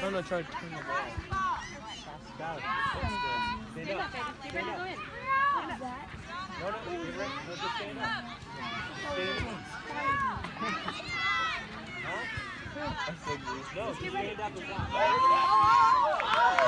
no, try to turn the ball. Pass it out. Stand up. Stand up. No, you're right. No, just stand up. Stand up. Huh? No, just stand up and walk.